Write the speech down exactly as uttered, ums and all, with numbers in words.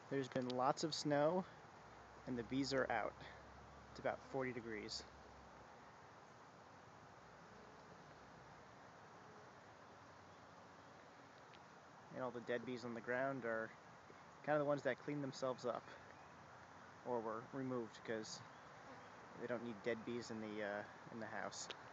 There's been lots of snow and the bees are out. It's about forty degrees. And all the dead bees on the ground are kind of the ones that clean themselves up or were removed because they don't need dead bees in the uh, in the house.